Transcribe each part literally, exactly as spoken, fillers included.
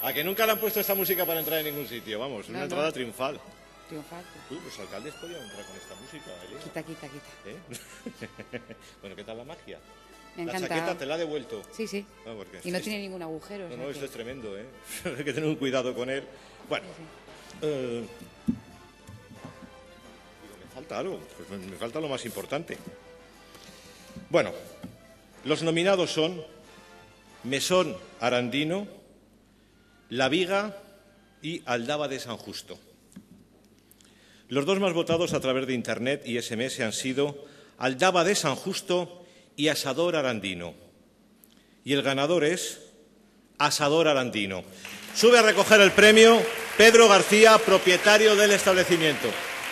A que nunca le han puesto esta música para entrar en ningún sitio, vamos, No, una no. entrada triunfal. Triunfal. Uy, los alcaldes podían entrar con esta música, Elena. Quita, quita, quita. ¿Eh? Bueno, ¿qué tal la magia? Me La encanta. chaqueta te la ha devuelto. Sí, sí. Ah, porque Y no es- tiene ningún agujero. o No, sea no, que- esto es tremendo, ¿eh? Hay que tener un cuidado con él. Bueno, Sí, eh, digo, me falta algo, pues me- me falta lo más importante. Bueno, los nominados son Mesón Arandino, La Viga y Aldaba de San Justo. Los dos más votados a través de Internet y S M S han sido Aldaba de San Justo y Asador Arandino. Y el ganador es Asador Arandino. Sube a recoger el premio Pedro García, propietario del establecimiento.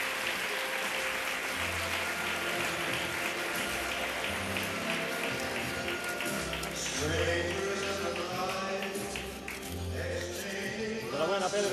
Enhorabuena, Pedro.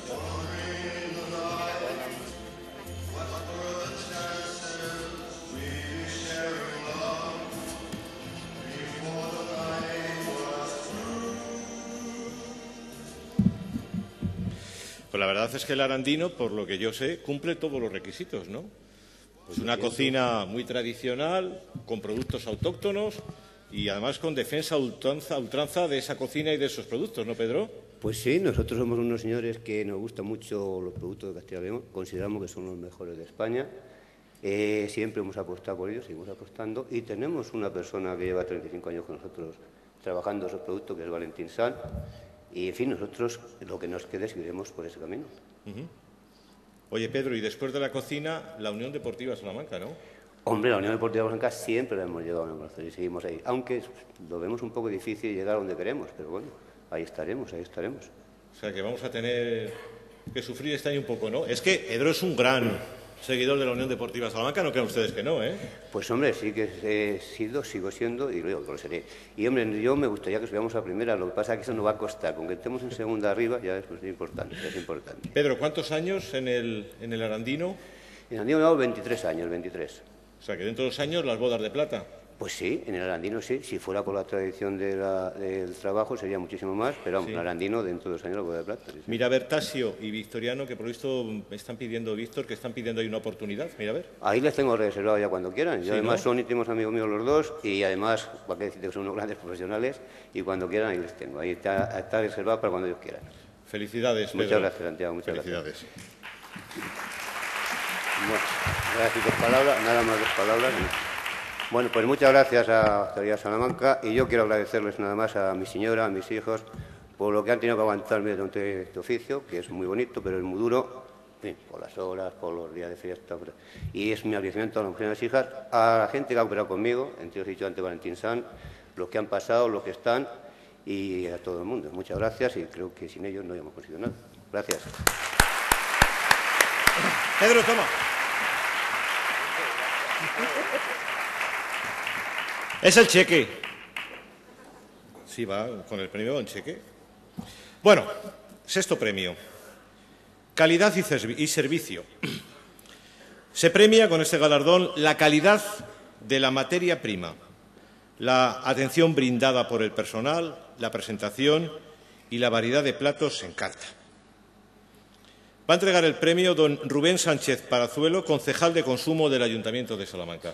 Pues la verdad es que el Arandino, por lo que yo sé, cumple todos los requisitos, ¿no? Pues una cocina muy tradicional, con productos autóctonos y además con defensa a ultranza, a ultranza de esa cocina y de esos productos, ¿no, Pedro? Pues sí, nosotros somos unos señores que nos gustan mucho los productos de Castilla y León, consideramos que son los mejores de España, eh, siempre hemos apostado por ellos, seguimos apostando, y tenemos una persona que lleva treinta y cinco años con nosotros trabajando esos productos, que es Valentín San, y en fin, nosotros lo que nos quede seguiremos por ese camino. Uh-huh. Oye, Pedro, y después de la cocina, la Unión Deportiva Salamanca, ¿no? Hombre, la Unión Deportiva Blanca siempre la hemos llegado a conocer y seguimos ahí, aunque lo vemos un poco difícil llegar a donde queremos, pero bueno, ahí estaremos, ahí estaremos. O sea, que vamos a tener que sufrir este año un poco, ¿no? Es que Pedro es un gran seguidor de la Unión Deportiva Salamanca, no crean ustedes que no, ¿eh? Pues hombre, sí que he sido, sigo siendo y luego lo seré. Y hombre, yo me gustaría que subiéramos a primera, lo que pasa es que eso nos va a costar, con que estemos en segunda arriba ya es, pues, es importante, es importante. Pedro, ¿cuántos años en el, en el Arandino? En el Arandino llevamos veintitrés años, veintitrés. O sea, que dentro de dos años las bodas de plata. Pues sí, en el Arandino sí, si fuera por la tradición de la, del trabajo sería muchísimo más, pero vamos, Sí. en el Arandino dentro de dos años la boda de plata. Sí, sí. Mira, a ver, Tasio y Victoriano, que por lo visto me están pidiendo, Víctor, que están pidiendo ahí una oportunidad. Mira, a ver. Ahí les tengo reservado ya cuando quieran. Sí, Yo además ¿no? son íntimos amigos míos los dos y además, para qué decirte que son unos grandes profesionales y cuando quieran ahí les tengo. Ahí está, está reservado para cuando ellos quieran. Felicidades, Pedro. Muchas gracias, Santiago. Muchas Felicidades. gracias. Bueno, gracias, dos palabras, nada más dos palabras. Bueno, pues muchas gracias a Autoridad Salamanca y yo quiero agradecerles nada más a mi señora, a mis hijos, por lo que han tenido que aguantarme durante este oficio, que es muy bonito, pero es muy duro, en fin, por las horas, por los días de fiesta. por- Y es mi agradecimiento a las mujeres y a las hijas, a la gente que ha operado conmigo, entre ellos he dicho antes Valentín San, los que han pasado, los que están, y a todo el mundo. Muchas gracias y creo que sin ellos no habíamos conseguido nada. Gracias. Pedro, toma. Es el cheque. Sí, va con el premio, un cheque. Bueno, sexto premio. Calidad y, servi- y servicio. Se premia con este galardón la calidad de la materia prima, la atención brindada por el personal, la presentación y la variedad de platos en carta. Va a entregar el premio don Rubén Sánchez Parazuelo, concejal de Consumo del Ayuntamiento de Salamanca.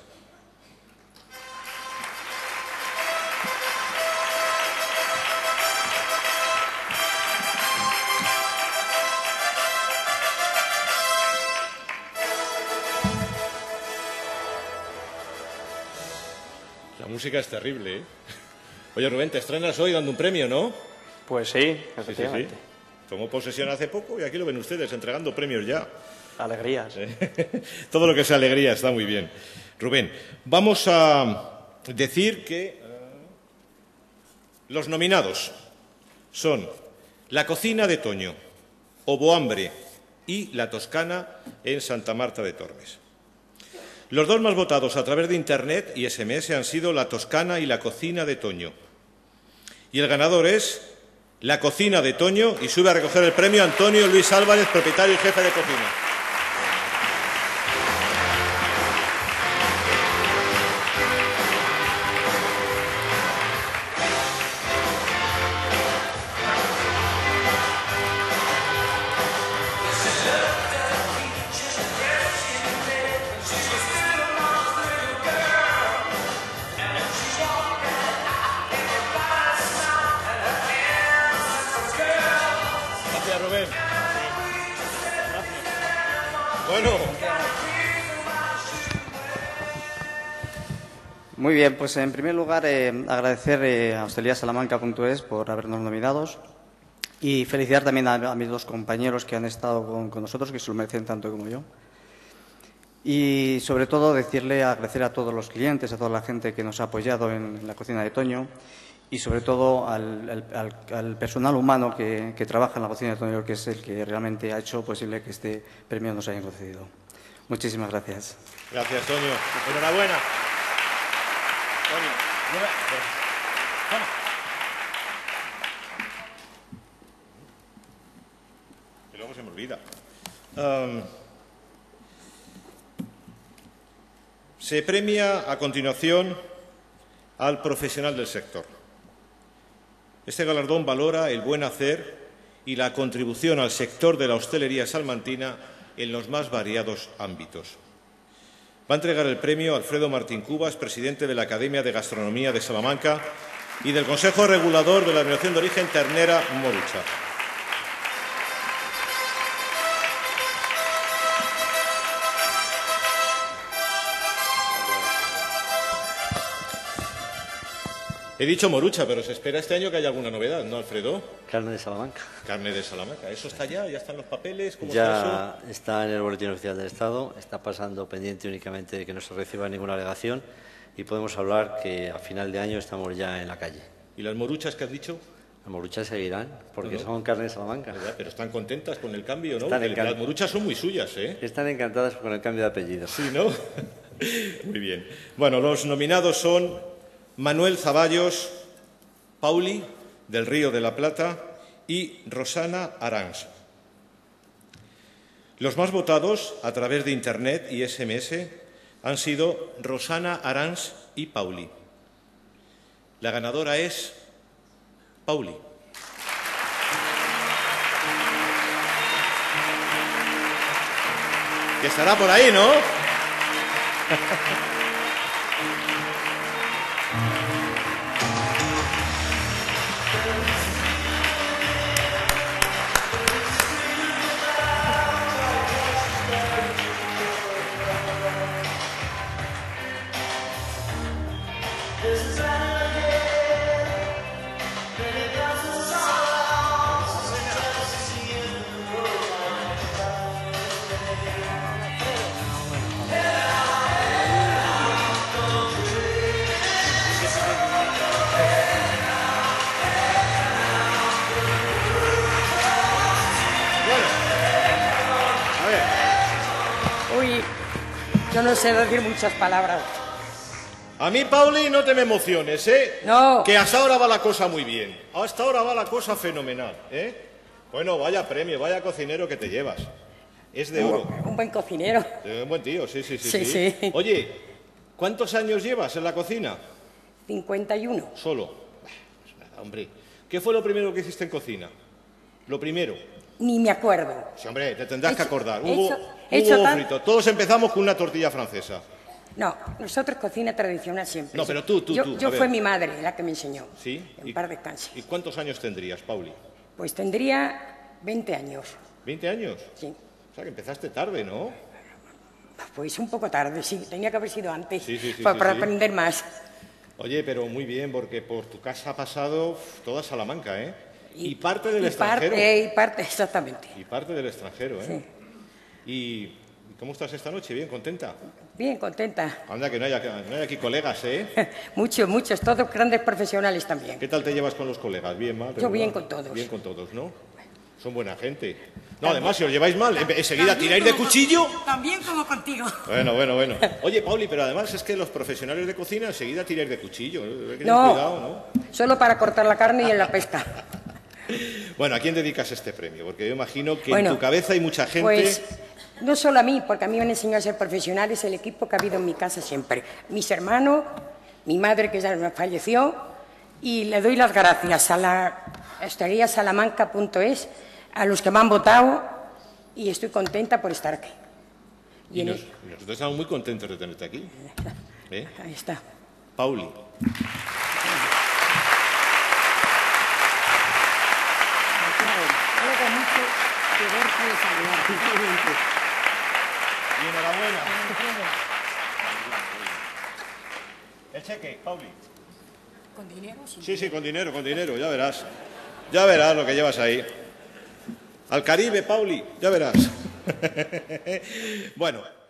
La música es terrible, ¿eh? Oye, Rubén, te estrenas hoy dando un premio, ¿no? Pues sí, Sí, sí, sí. efectivamente. Tomó posesión hace poco y aquí lo ven ustedes, entregando premios ya. Alegrías. Todo lo que sea alegría está muy bien. Rubén, vamos a decir que eh, los nominados son La Cocina de Toño, Obohambre y La Toscana en Santa Marta de Tormes. Los dos más votados a través de Internet y S M S han sido La Toscana y La Cocina de Toño. Y el ganador es La Cocina de Toño y sube a recoger el premio Antonio Luis Álvarez, propietario y jefe de cocina. Bueno. Muy bien, pues en primer lugar eh, agradecer eh, a hostelería salamanca punto es por habernos nominados y felicitar también a, a mis dos compañeros que han estado con, con nosotros, que se lo merecen tanto como yo. Y sobre todo decirle, agradecer a todos los clientes, a toda la gente que nos ha apoyado en la cocina de Toño y sobre todo al, al, al, al personal humano que, que trabaja en la cocina de Toño, que es el que realmente ha hecho posible que este premio nos haya concedido. Muchísimas gracias. Gracias, Toño. Enhorabuena. Toño, mira, toma. Que luego se me olvida. Um, se premia a continuación al profesional del sector. Este galardón valora el buen hacer y la contribución al sector de la hostelería salmantina en los más variados ámbitos. Va a entregar el premio Alfredo Martín Cubas, presidente de la Academia de Gastronomía de Salamanca y del Consejo Regulador de la Denominación de Origen Ternera Morucha. He dicho Morucha, pero se espera este año que haya alguna novedad, ¿no, Alfredo? Carne de Salamanca. Carne de Salamanca. ¿Eso está ya? ¿Ya están los papeles? ¿Cómo Ya está eso? está en el Boletín Oficial del Estado, está pasando pendiente únicamente de que no se reciba ninguna alegación y podemos hablar que a final de año estamos ya en la calle. ¿Y las moruchas que has dicho? Las moruchas seguirán, porque No, no. son carne de Salamanca. ¿Verdad? Pero están contentas con el cambio, ¿no? Están Porque encan- las moruchas son muy suyas, ¿eh? Están encantadas con el cambio de apellido. Sí, ¿no? Muy bien. Bueno, los nominados son Manuel Zaballos, Pauli, del Río de la Plata, y Rosana Arans. Los más votados a través de Internet y ese eme ese han sido Rosana Arans y Pauli. La ganadora es Pauli. Que estará por ahí, ¿no? Uy, yo no sé decir muchas palabras. A mí, Pauli, no te me emociones, ¿eh? No. Que hasta ahora va la cosa muy bien. Hasta ahora va la cosa fenomenal, ¿eh? Bueno, vaya premio, vaya cocinero que te llevas. Es de oro. Un buen cocinero. Eh, Un buen tío, sí, sí, sí, Sí, sí. Oye, ¿cuántos años llevas en la cocina? cincuenta y uno. Solo. Pues nada, hombre. ¿Qué fue lo primero que hiciste en cocina? Lo primero. Ni me acuerdo. Sí, hombre, te tendrás Hecho- que acordar. hecho- Hubo, hecho hubo tan- frito. Todos empezamos con una tortilla francesa. No, nosotros cocina tradicional siempre. No, pero tú, tú, Yo, tú, yo a ver. fue mi madre la que me enseñó. ¿Sí? En ¿Y- par descanse. ¿Y cuántos años tendrías, Pauli? Pues tendría veinte años. ¿veinte años? Sí. O sea, que empezaste tarde, ¿no? Pues un poco tarde, sí. Tenía que haber sido antes. Sí, sí, sí, para sí, para sí. aprender más. Oye, pero muy bien, porque por tu casa ha pasado uf, toda Salamanca, ¿eh? Y, parte del y extranjero. Parte, y parte, exactamente. Y parte del extranjero, ¿eh? ¿Y cómo estás esta noche? ¿Bien? ¿Contenta? Bien, contenta. Anda, que no hay, ac- no hay aquí colegas, ¿eh? Muchos, muchos, todos grandes profesionales también. ¿Qué tal te llevas con los colegas? ¿Bien, mal? Yo bien regular? con todos. Bien con todos, ¿no? Son buena gente. No, además, si os lleváis mal, en- enseguida tiráis de cuchillo. También como contigo. Bueno, bueno, bueno. Oye, Pauli, pero además es que los profesionales de cocina enseguida tiráis de cuchillo. ¿eh? Hay que tener No, cuidado, ¿no? solo para cortar la carne y en la pesca. Bueno, ¿a quién dedicas este premio? Porque yo imagino que Bueno, en tu cabeza hay mucha gente... Pues no solo a mí, porque a mí me han enseñado a ser profesional, es el equipo que ha habido en mi casa siempre. Mis hermanos, mi madre que ya falleció, y le doy las gracias a la hostelería salamanca punto es, a los que me han votado, y estoy contenta por estar aquí. Y, en nos- el- y nosotros estamos muy contentos de tenerte aquí. ¿Eh? Ahí está. Pauli. Algo mucho que verte y saludarte. Y enhorabuena. ¿El cheque, Pauli? ¿Con dinero? Sin Sí, sí, con dinero, con dinero, ya verás. Ya verás lo que llevas ahí. Al Caribe, Pauli, ya verás. Bueno.